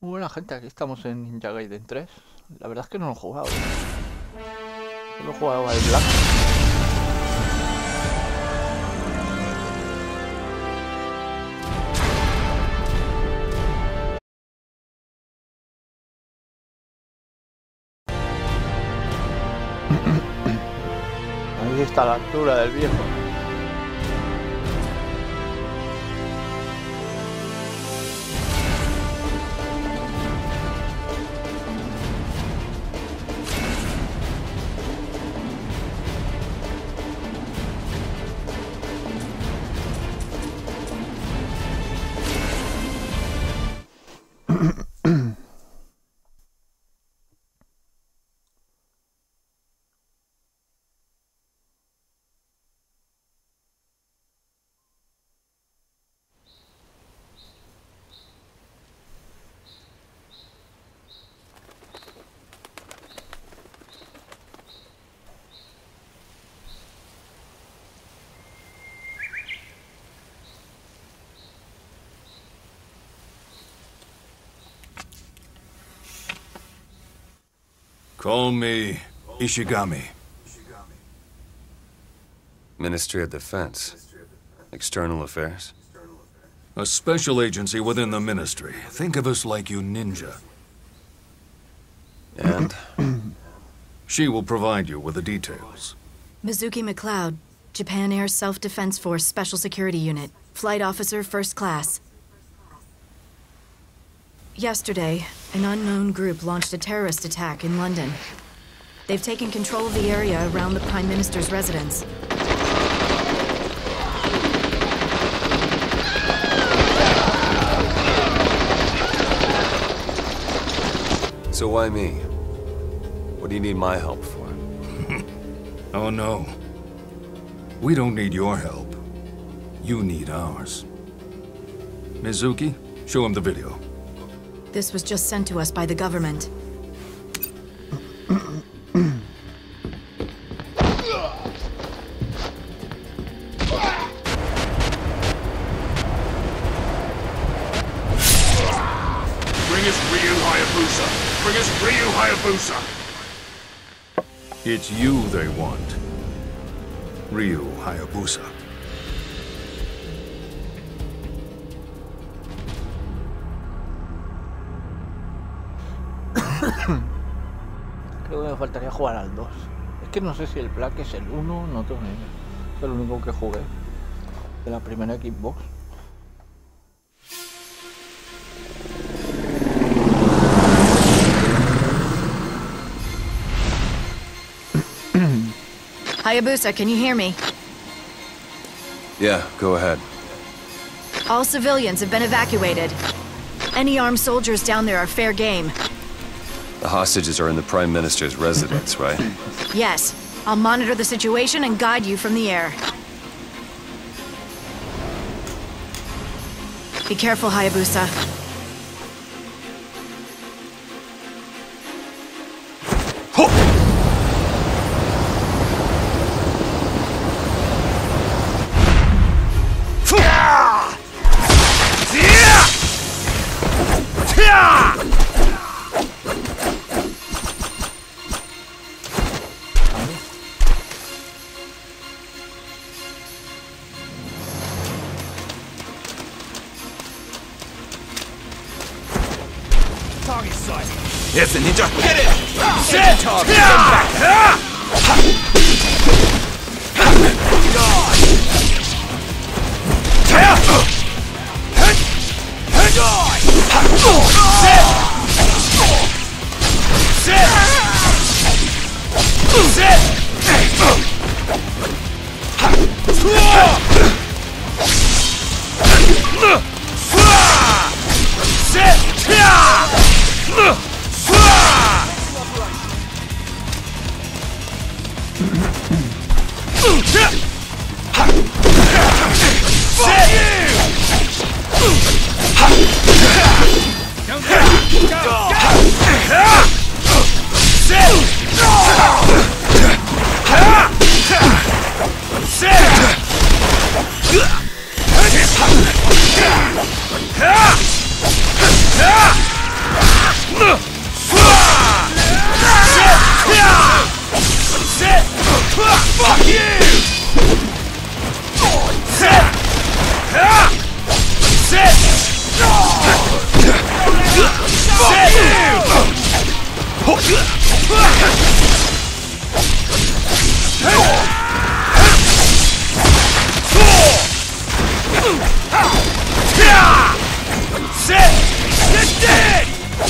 Muy buena gente, aquí estamos en Ninja Gaiden 3. La verdad es que no lo he jugado. Solo he jugado al Black. Ahí está la altura del viejo. Call me Ishigami. Ministry of Defense. External Affairs. A special agency within the ministry. Think of us like you ninja. And? She will provide you with the details. Mizuki McLeod, Japan Air Self-Defense Force Special Security Unit. Flight Officer, First Class. Yesterday, an unknown group launched a terrorist attack in London. They've taken control of the area around the Prime Minister's residence. So why me? What do you need my help for? Oh no. We don't need your help. You need ours. Mizuki, show him the video. This was just sent to us by the government. Bring us Ryu Hayabusa! Bring us Ryu Hayabusa! It's you they want. Ryu Hayabusa. Creo que me faltaría jugar al 2. Es que no sé si el Black es el 1, no tengo ni idea. Es el único que jugué de la primera Xbox. Hayabusa, can you hear me? Yeah, go ahead. All civilians have been evacuated. Any armed soldiers down there are fair game. The hostages are in the Prime Minister's residence, right? Yes. I'll monitor the situation and guide you from the air. Be careful, Hayabusa. Here's the ninja! Get it! Sit! Target!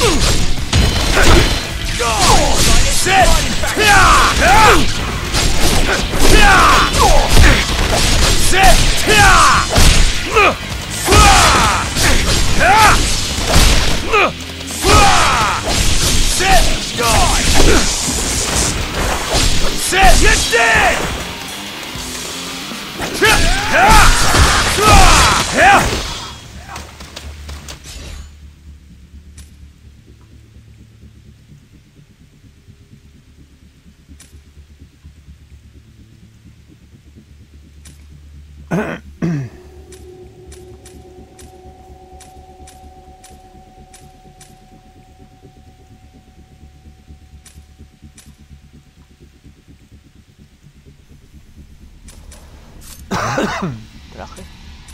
Traje.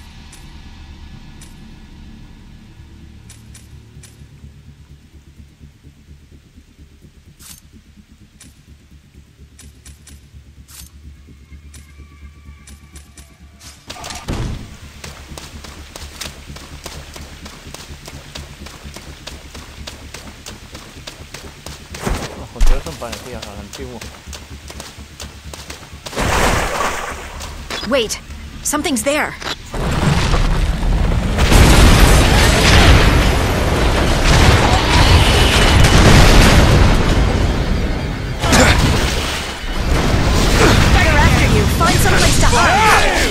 Los controles son parecidos al antiguo. Wait, something's there. They're after you. Find someplace to hide.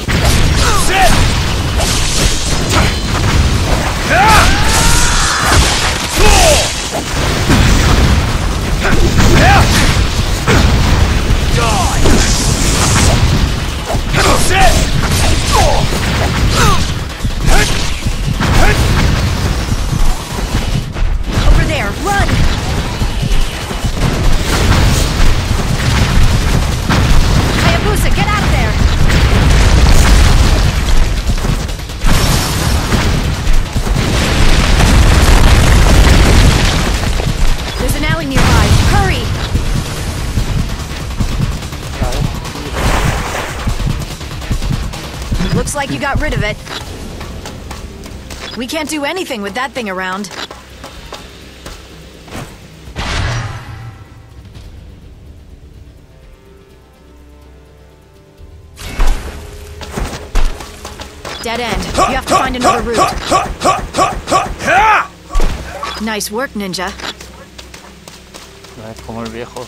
Over there, run! Hayabusa, get out of there! There's an alley nearby. Hurry! Looks like you got rid of it. We can't do anything with that thing around. Dead end. You have to find another route. Nice work, Ninja. No es como el viejo.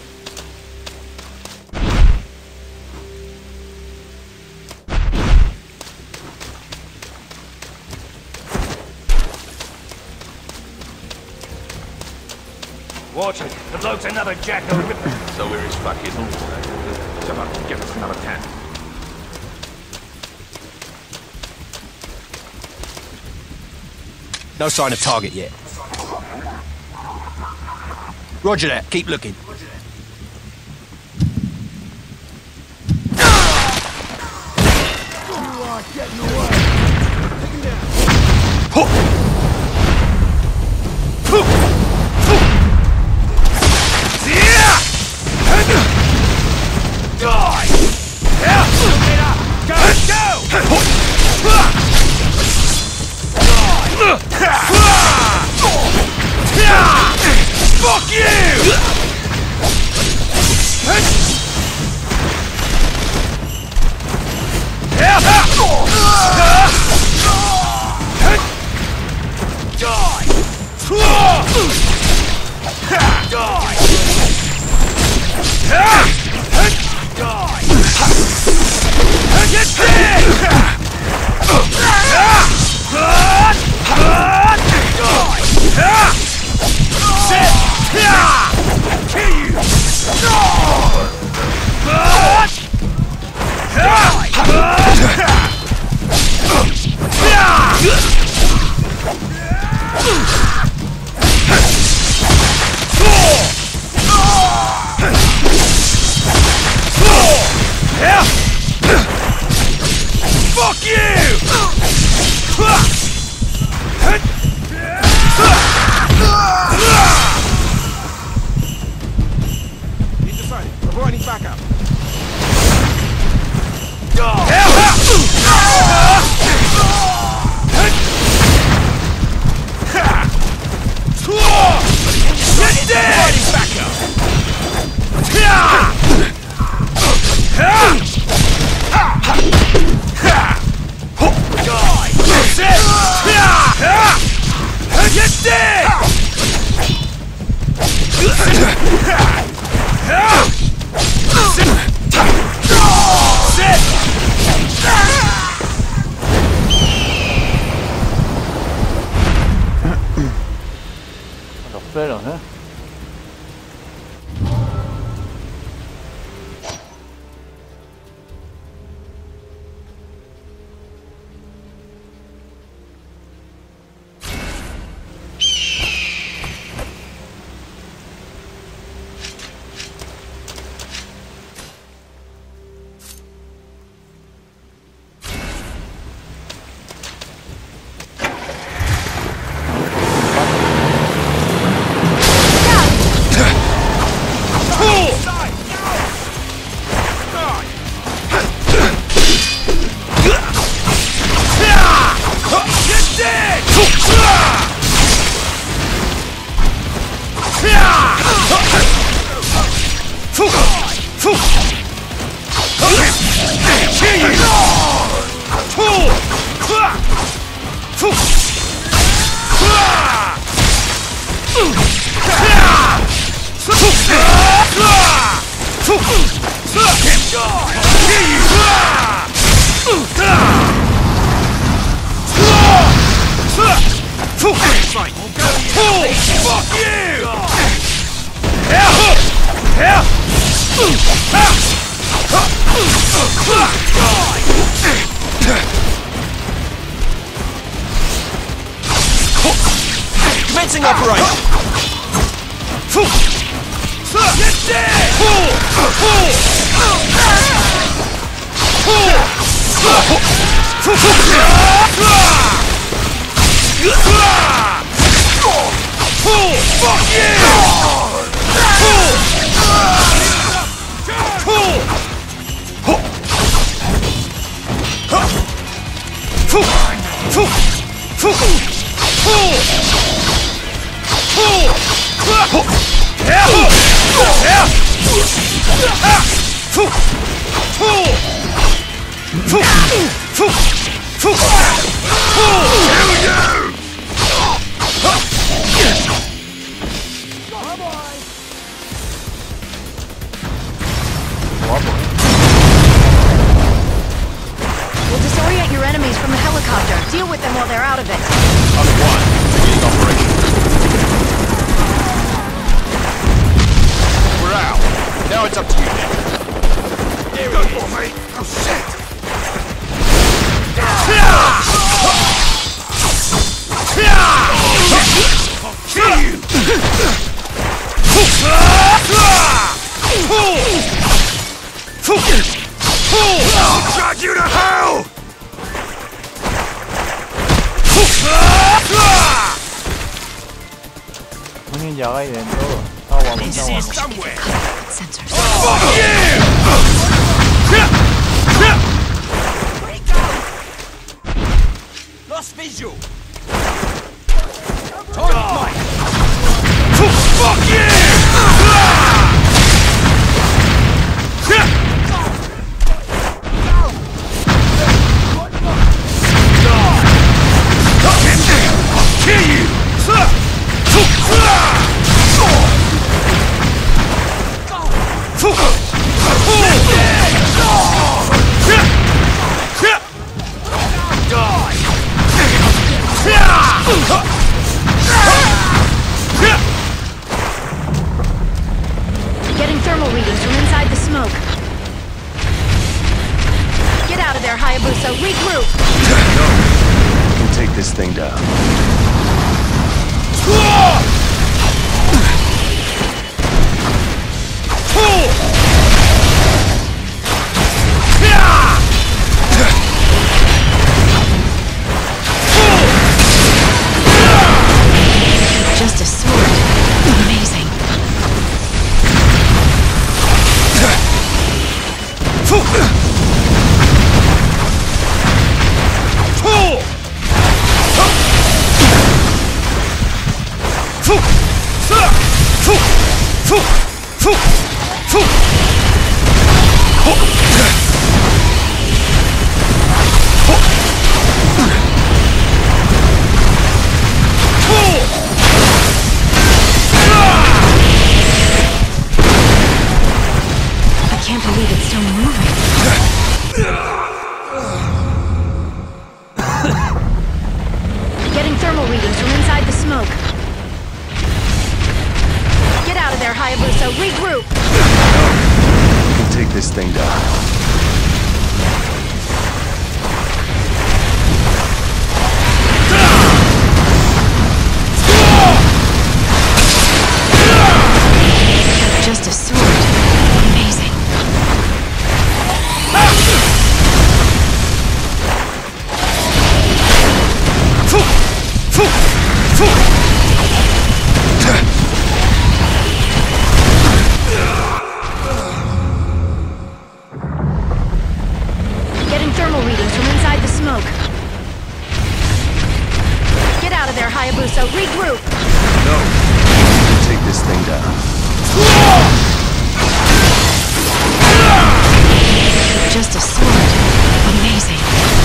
Watch it. The bloke's another jackal. So we're his fucking... Come on, give us another 10. No sign of target yet. Roger that. Keep looking. Fuck you! Fuck you! Los pelos, ¿eh? Commencing operation! Get dead! Fuck We'll disorient your enemies from the helicopter. Deal with them while they're out of it. Other one, beginning operation. We're out. Now it's up to you, Nick. There Go it for is. me! Oh shit! I'll kill you! I'll drag you to hell! Un ninja Gaiden todo. Está guapo, está guapo. Somewhere! Sensors. Fuck you! Lost visual. Die! Fuck you! I'll kill you! Getting thermal readings from inside the smoke. Get out of there, Hayabusa. Regroup. We can take this thing down. Just a sword. Amazing. I can't believe it's still moving. Getting thermal readings from inside the smoke. Hayabusa. Regroup! We can take this thing down. Just a sword. Amazing. Getting thermal readings from inside the smoke. Get out of there, Hayabusa. Regroup! No. We can take this thing down. Just a sword. Amazing.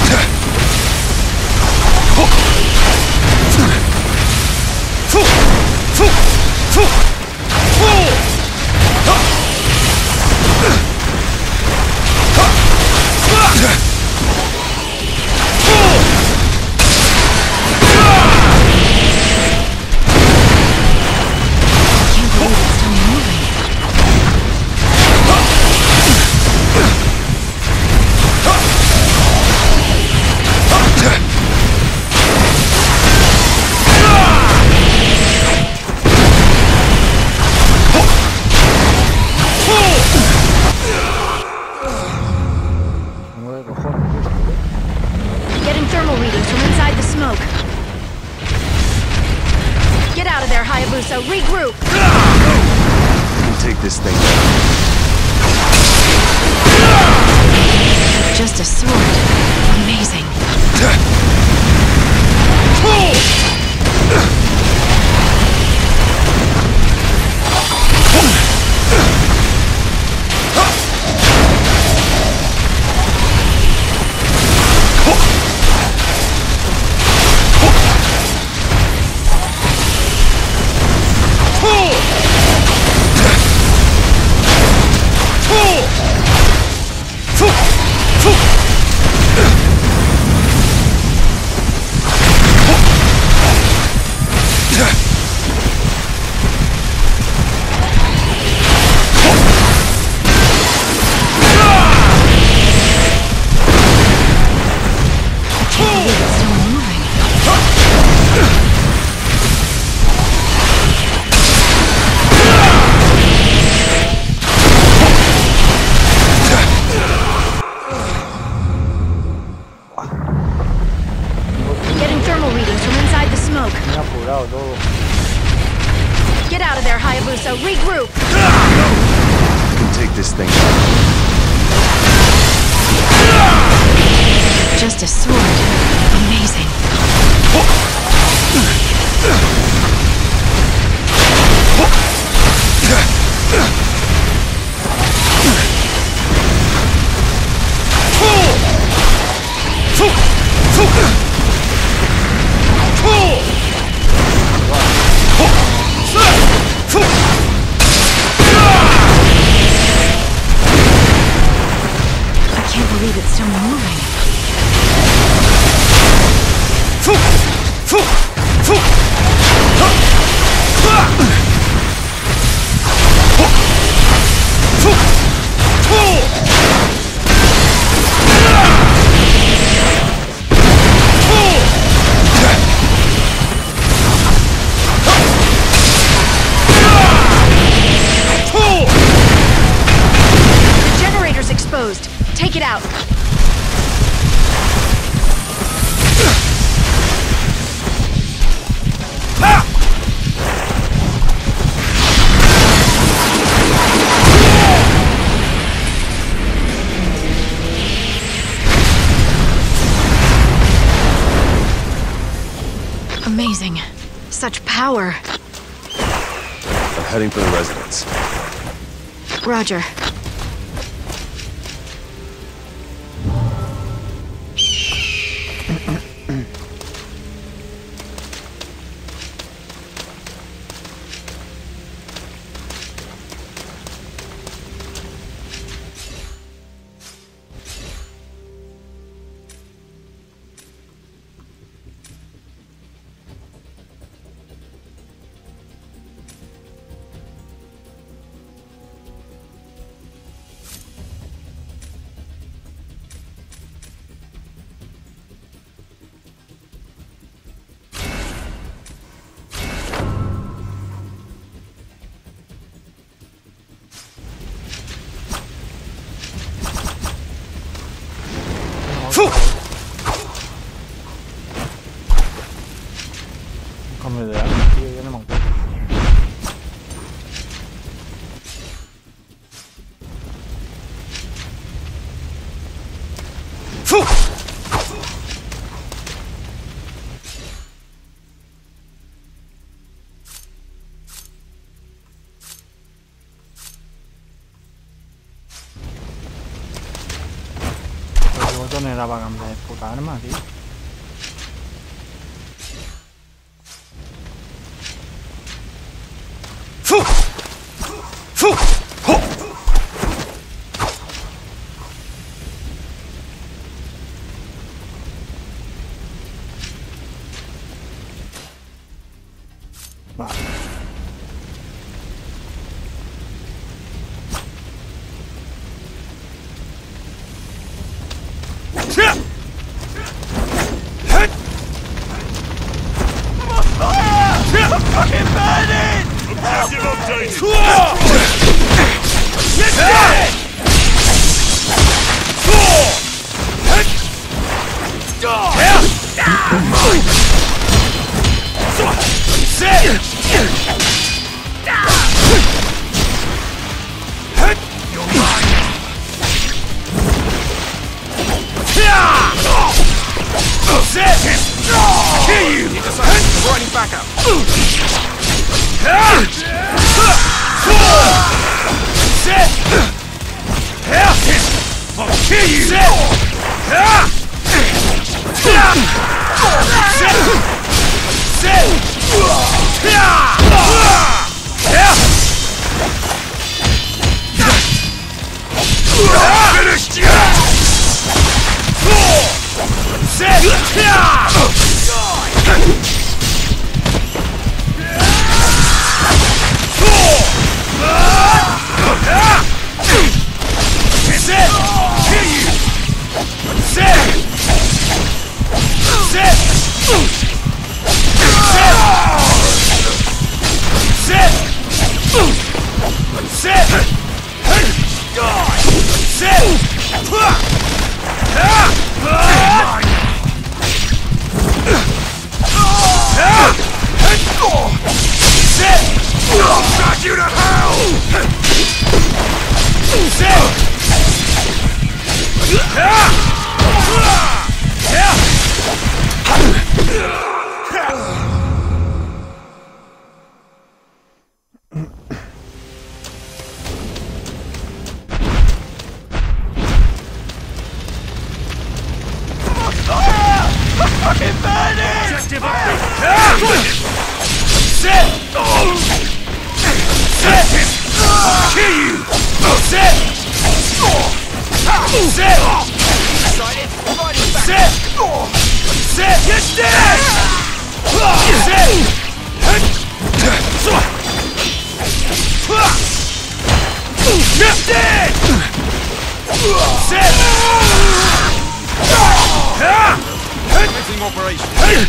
Getting thermal readings from inside the smoke. Get out of there, Hayabusa. Regroup! We can take this thing down. Just a sword. Amazing. Me ha apurado todo. Get out of there, Hayabusa. Regroup! We can take this thing down. Just a sword. Amazing. I can't believe it's still moving. The generator's exposed. Take it out. Amazing. Such power. I'm heading for the residence. Roger. montonera va a cambiar de puta arma, tío. Vale. Objective updated! Kill you! Running back up. I'll kill you! Finished yet! Knock you to hell! Objective update! Kill you! Get dead! Get dead! Commencing operation.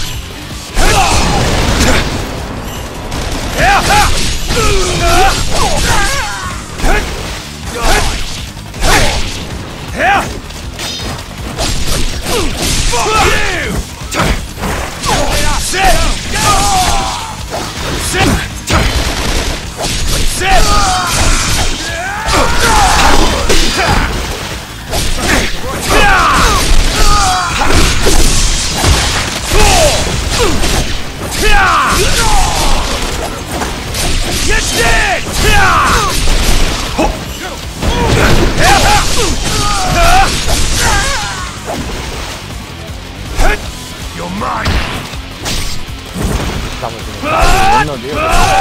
You're mine! Estamos en tío.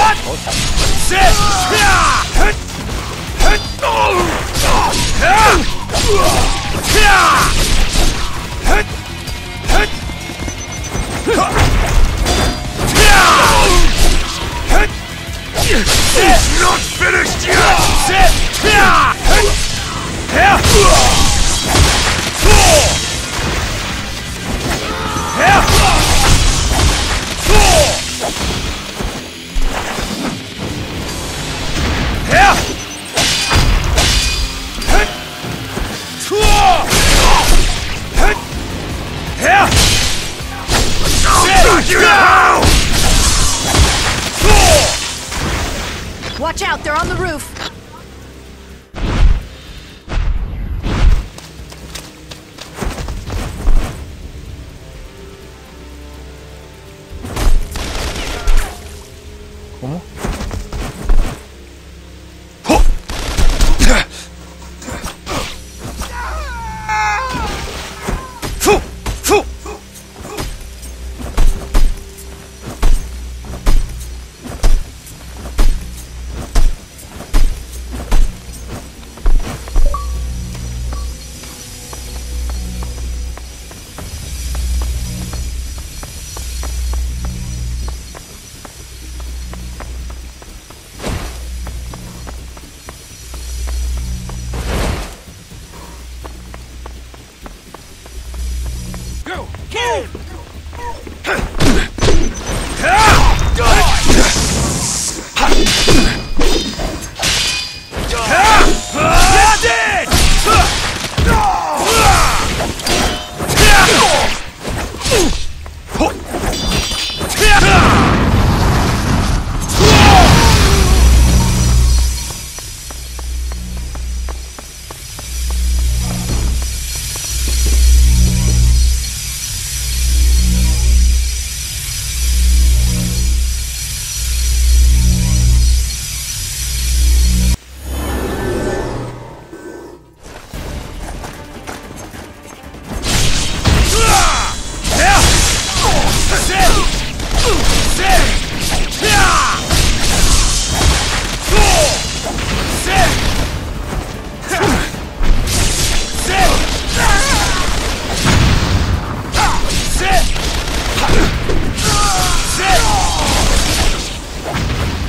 It's not finished yet! Watch out, they're on the roof! ¿Cómo?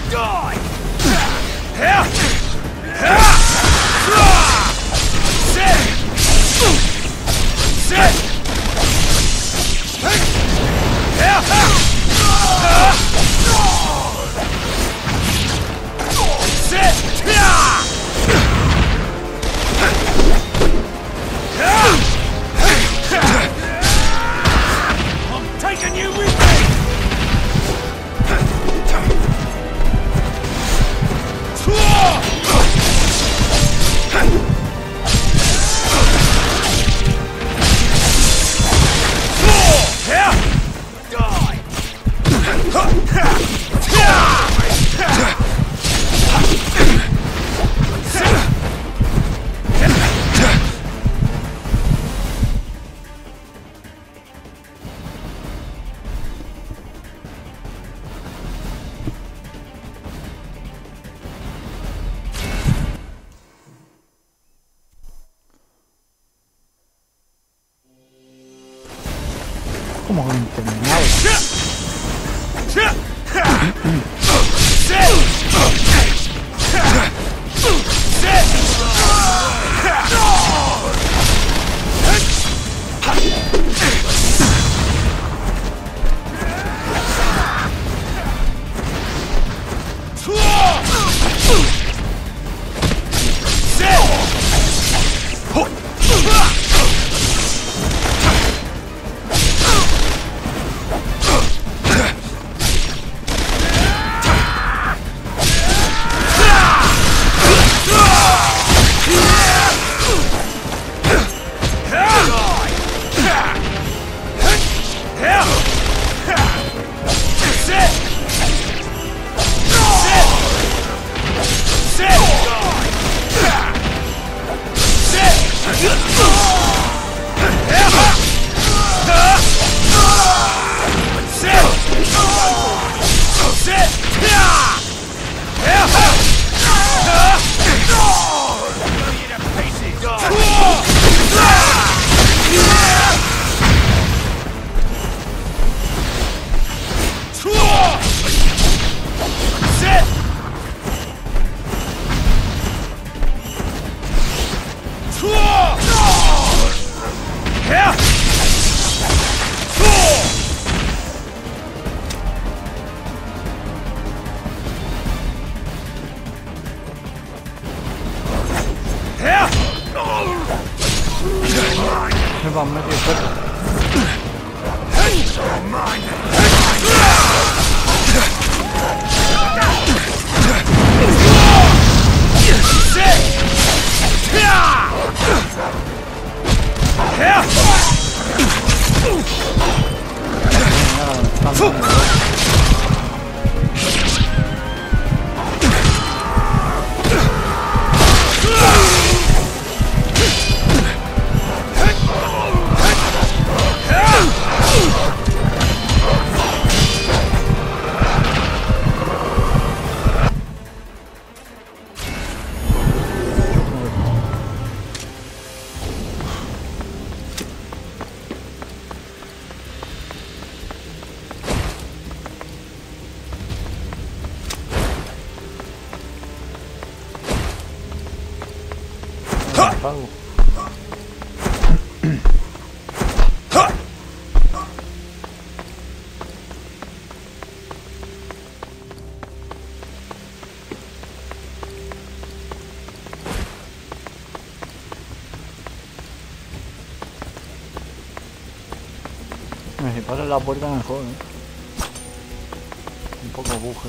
Die! Here! Sit! Sit! Here! Sit! I'm taking you with me! Como interminable. Me va medio fuerte. Pago. Me separa la puerta mejor, ¿eh? Un poco agujas.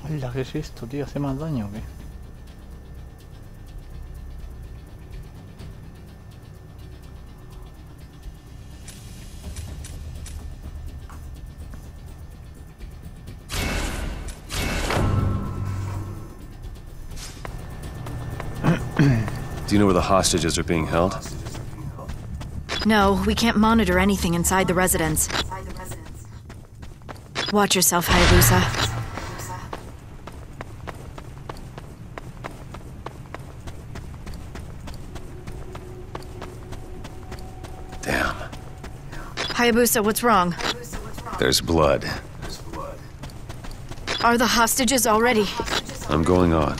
Hala, ¿qué es esto, tío? ¿Hace más daño o qué? Do you know where the hostages are being held? No, we can't monitor anything inside the residence. Watch yourself, Hayabusa. Damn. Hayabusa, what's wrong? There's blood. Are the hostages already? I'm going on.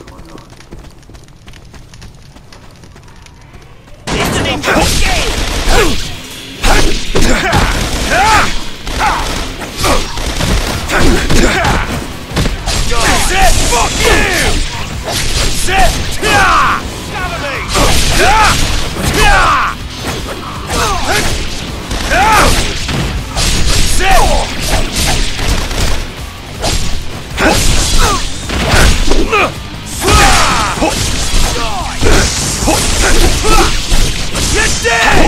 Fuck you! Sit! Cover me! You're dead!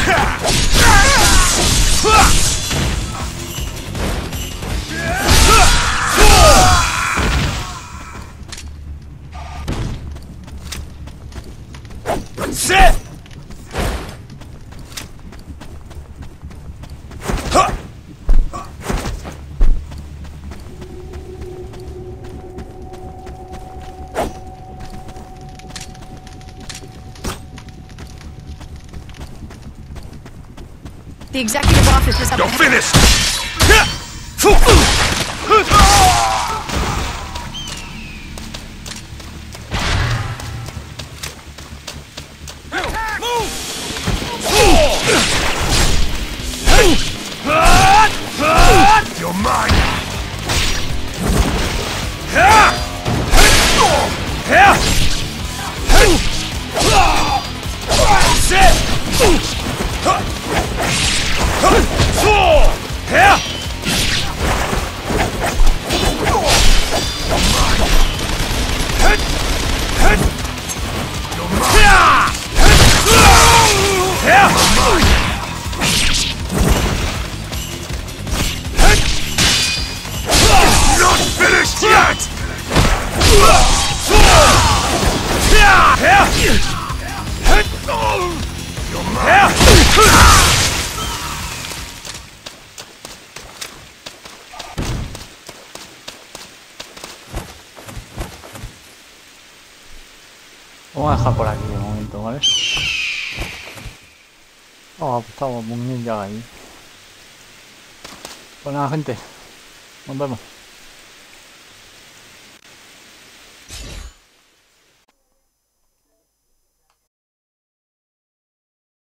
Sit! The executive office is up You're ahead. finished! You're mine! Not finished yet! You're mine! Vamos a dejar por aquí de momento, ¿vale? Oh, estamos muy bien ya ahí. Pues nada, gente. Nos vemos.